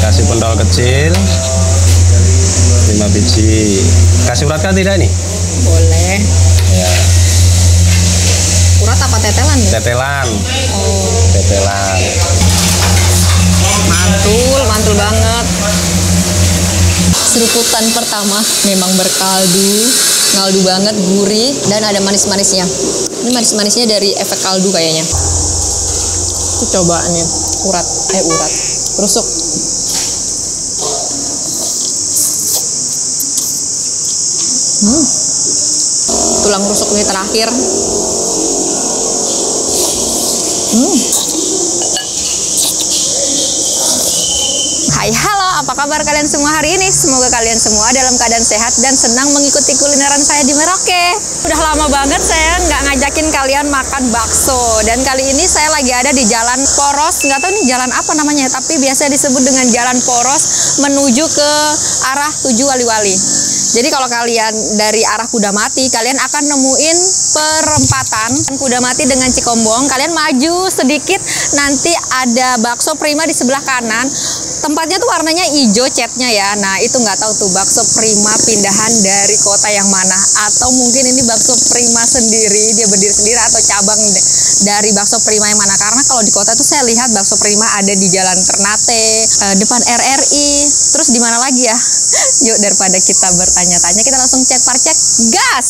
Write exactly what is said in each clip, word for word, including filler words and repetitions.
Kasih pentol kecil lima biji. Kasih urat kan tidak nih? Boleh. Ya. Urat apa tetelan nih? Tetelan. Oh. Tetelan. Mantul, mantul banget. Seruputan pertama memang berkaldu, ngaldu banget, gurih, dan ada manis-manisnya. Ini manis-manisnya dari efek kaldu kayaknya. Aku coba nih, urat, eh urat, rusuk. Hmm. Tulang rusuk ini terakhir. Hmm. Hai, halo, apa kabar kalian semua hari ini? Semoga kalian semua dalam keadaan sehat dan senang mengikuti kulineran saya di Merauke. Udah lama banget saya nggak ngajakin kalian makan bakso. Dan kali ini saya lagi ada di Jalan Poros. Nggak tahu nih jalan apa namanya, tapi biasa disebut dengan Jalan Poros menuju ke arah Tujuh Wali-Wali. Jadi kalau kalian dari arah Kudamati, kalian akan nemuin perempatan Kudamati dengan Cikombong. Kalian maju sedikit, nanti ada bakso prima di sebelah kanan. Tempatnya tuh warnanya hijau catnya ya. Nah itu nggak tahu tuh bakso prima pindahan dari kota yang mana, atau mungkin ini bakso prima sendiri, dia berdiri sendiri, atau cabang dari bakso prima yang mana. Karena kalau di kota tuh saya lihat bakso prima ada di Jalan Ternate, eh, depan R R I, terus di mana lagi ya? Yuk daripada kita bertanya-tanya, kita langsung cek parcek, gas!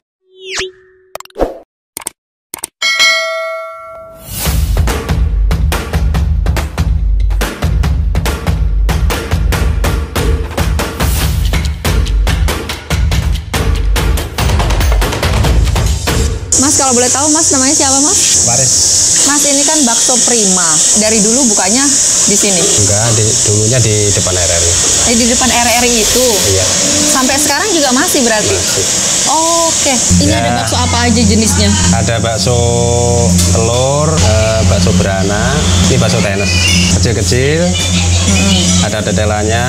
Mas, kalau boleh tahu Mas namanya siapa Mas? Waris. Mas, ini kan bakso prima. Dari dulu bukanya di sini? Enggak, di, dulunya di depan R R I. Eh, di depan R R I itu? Iya. Sampai sekarang juga masih berarti? Masih. Oh, oke. Okay. Ini Ya. ada bakso apa aja jenisnya? Ada bakso telur, eh, bakso berana, ini bakso tenes. Kecil-kecil, hmm. ada tetelannya,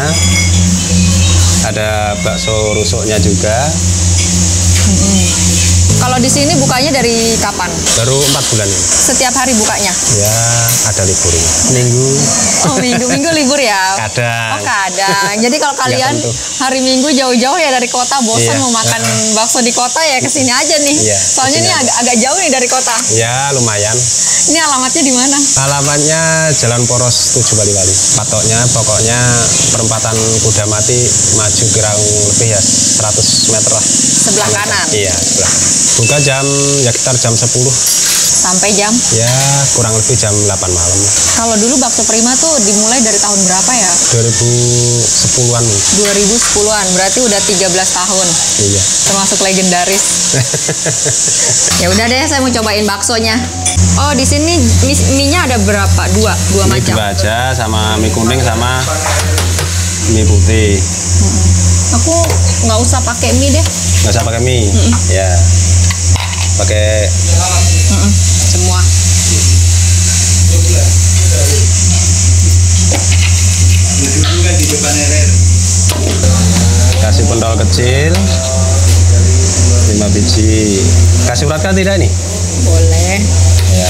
ada bakso rusuknya juga. Hmm. Kalau di sini bukanya dari kapan? Baru empat bulan ini. Setiap hari bukanya? Ya, ada liburnya. Minggu. Oh, minggu-minggu libur ya? Kadang. Oh, kadang. Jadi kalau kalian hari Minggu jauh-jauh ya dari kota, bosan iya. mau makan bakso di kota ya kesini aja nih. Iya, soalnya ini agak, agak jauh nih dari kota. Ya, lumayan. Ini alamatnya di mana? Alamatnya Jalan Poros Tujuh Wali-Wali. Patoknya pokoknya perempatan Kudamati maju kurang lebih ya seratus meter lah. Sebelah kanan? Iya, sebelah. Buka jam ya sekitar jam sepuluh. Sampai jam? Ya, kurang lebih jam delapan malam. Kalau dulu bakso prima tuh dimulai dari tahun berapa ya? dua ribu sepuluhan. dua ribu sepuluhan, berarti udah tiga belas tahun. Iya. Termasuk legendaris. Ya udah deh, saya mau cobain baksonya. Oh, di sini mie-nya ada berapa? Dua, dua mie macam. Dua aja, sama mie kuning sama mie putih. Hmm. Aku nggak usah pakai mie deh. Nggak usah pakai mie. Mm-mm. Ya. Pakai Mm-mm. semua. Kasih pentol kecil lima biji. Kasih urat kan tidak nih? Boleh. Ya.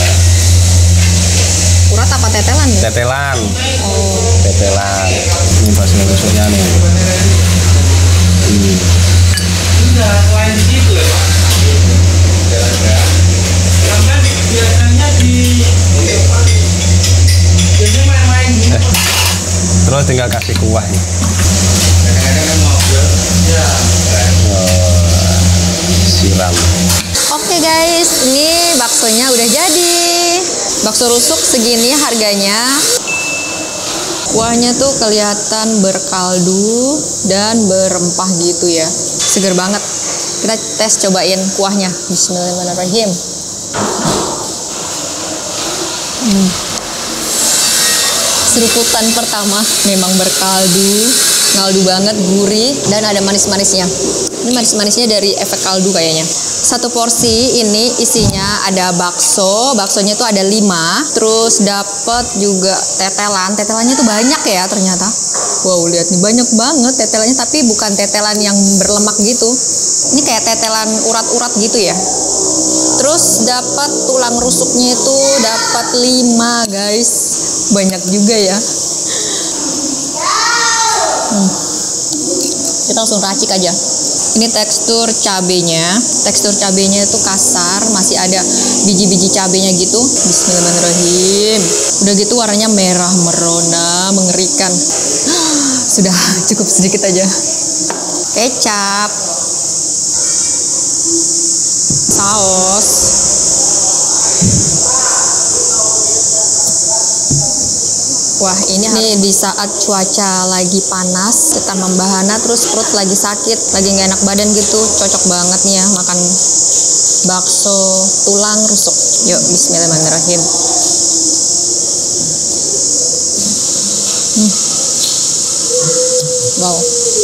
Urat apa tetelan nih? Tetelan. Oh. Tetelan. Ini bakso rusuknya nih. Hmm. Eh, terus tinggal kasih kuah nih. Oh, siram. Oke guys, ini baksonya udah jadi. Bakso rusuk segini harganya. Kuahnya tuh kelihatan berkaldu dan berempah gitu ya. Seger banget. Kita tes cobain kuahnya. Bismillahirrahmanirrahim. Hmm. Seruputan pertama memang berkaldu, ngaldu banget, gurih, dan ada manis-manisnya. Ini manis-manisnya dari efek kaldu kayaknya. Satu porsi ini isinya ada bakso, baksonya tuh ada lima, terus dapet juga tetelan. Tetelannya tuh banyak ya ternyata. Wow, lihat nih banyak banget tetelannya, tapi bukan tetelan yang berlemak gitu. Ini kayak tetelan urat-urat gitu ya. Terus dapat tulang rusuknya itu dapat lima guys, banyak juga ya. kita langsung racik aja. Ini tekstur cabenya, tekstur cabenya itu kasar, masih ada biji-biji cabenya gitu. Bismillahirrahmanirrahim. Udah gitu warnanya merah merona, mengerikan. Sudah cukup sedikit aja. Kecap, saus, wah ini nih di saat cuaca lagi panas, kita membahana terus perut lagi sakit, lagi nggak enak badan gitu, cocok banget nih ya makan bakso tulang rusuk. Yuk, bismillahirrahmanirrahim. Hmm. Wow.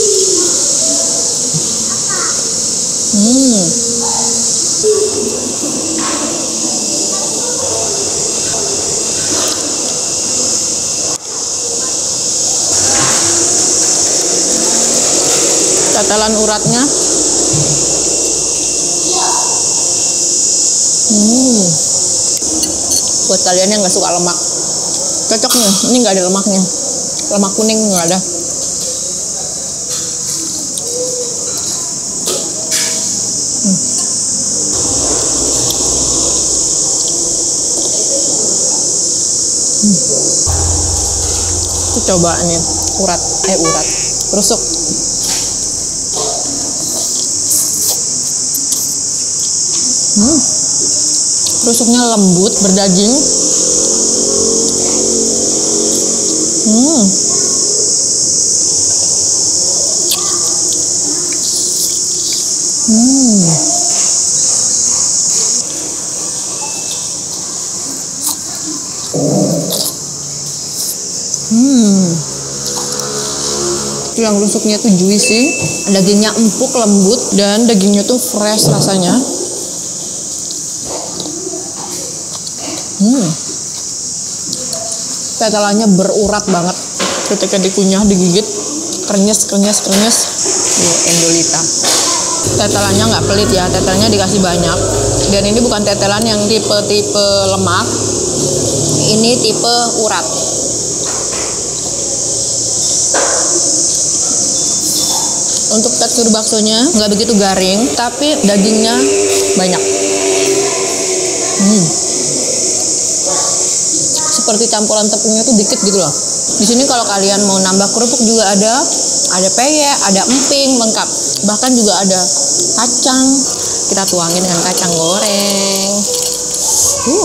Hmm. Tetelan uratnya. Hmm. Buat kalian yang nggak suka lemak, cocok nih. Ini nggak ada lemaknya. Lemak kuning nggak ada. Hmm. Hmm. Itu coba nih urat, eh urat, rusuk. Hmm. Rusuknya lembut, berdaging. Hmm. Hmm. Hmm. Tulang rusuknya tuh juicy, dagingnya empuk, lembut, dan dagingnya tuh fresh rasanya. Hmm. Tetelannya berurat banget. Ketika dikunyah, digigit, krenyes, krenyes, krenyes. Ini endolita. Tetelannya nggak pelit ya, tetelannya dikasih banyak. Dan ini bukan tetelan yang tipe-tipe lemak. Ini tipe urat. Untuk tekstur baksonya nggak begitu garing, tapi dagingnya banyak. Hmm. Seperti campuran tepungnya tuh dikit gitu loh. Di sini kalau kalian mau nambah kerupuk juga ada, ada peyek, ada emping, lengkap. Bahkan juga ada kacang. Kita tuangin dengan kacang goreng. Uh.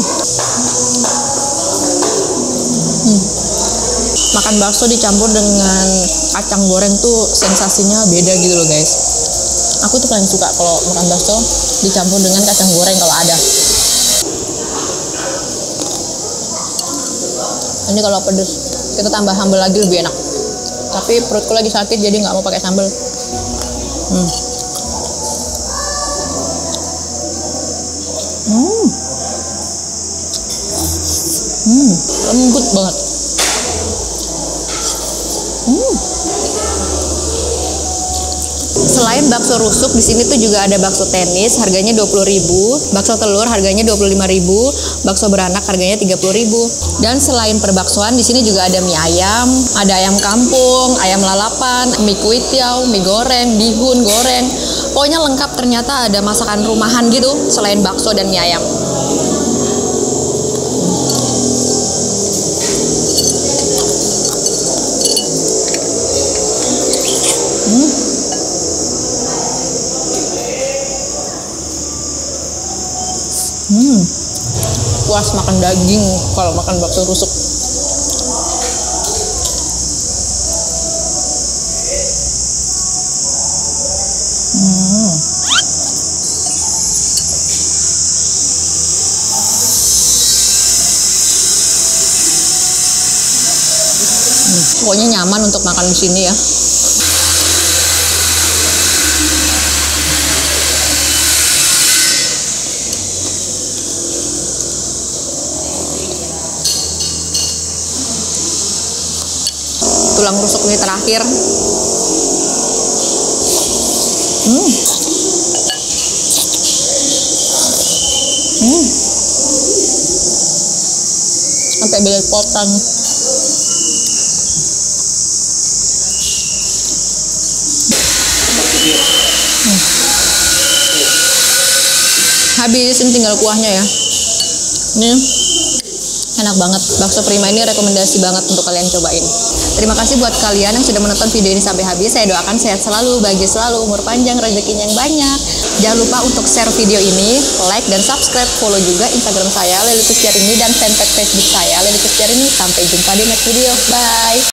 Hmm. Makan bakso dicampur dengan kacang goreng tuh sensasinya beda gitu loh guys. Aku tuh paling suka kalau makan bakso dicampur dengan kacang goreng kalau ada. Ini kalau pedes kita tambah sambal lagi lebih enak. Tapi perutku lagi sakit jadi nggak mau pakai sambal. Hmm. Hmm. Hmm. Lembut banget. Hmm. Selain bakso rusuk, di sini tuh juga ada bakso tenis, harganya dua puluh ribu, bakso telur harganya dua puluh lima ribu, bakso beranak harganya tiga puluh ribu. Dan selain perbaksoan, di sini juga ada mie ayam, ada ayam kampung, ayam lalapan, mie kuitiau, mie goreng, bihun goreng. Pokoknya lengkap, ternyata ada masakan rumahan gitu selain bakso dan mie ayam. Hmm. Hmm. Puas makan daging kalau makan bakso rusuk. Hmm. Hmm. Pokoknya nyaman untuk makan di sini ya. Tulang rusuk ini terakhir. Hmm. Hmm. Sampai belepotan. habis, ini tinggal kuahnya ya. Ini enak banget. Bakso Prima ini rekomendasi banget untuk kalian cobain. Terima kasih buat kalian yang sudah menonton video ini sampai habis. Saya doakan sehat selalu, bahagia selalu, umur panjang, rezekinya yang banyak. Jangan lupa untuk share video ini, like dan subscribe, follow juga Instagram saya Lely Kusjarini dan fanpage Facebook saya Lely Kusjarini. Sampai jumpa di next video. Bye.